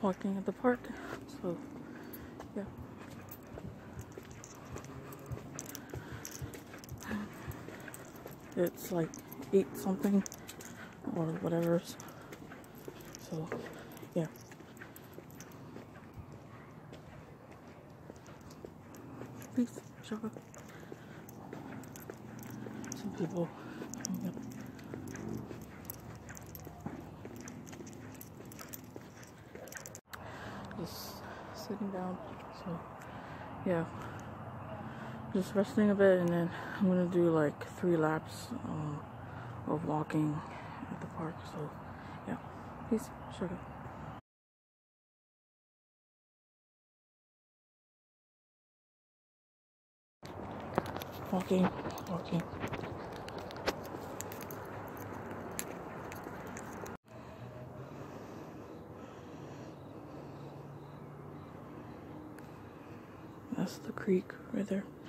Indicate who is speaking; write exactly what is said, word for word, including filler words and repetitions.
Speaker 1: walking at the park. So yeah. It's like eight something or whatever. So yeah. Peace, sugar. Some people coming up. Just sitting down. So yeah. Just resting a bit, and then I'm gonna do like three laps um, of walking at the park. So yeah. Peace, sugar. Walking, walking. That's the creek right there.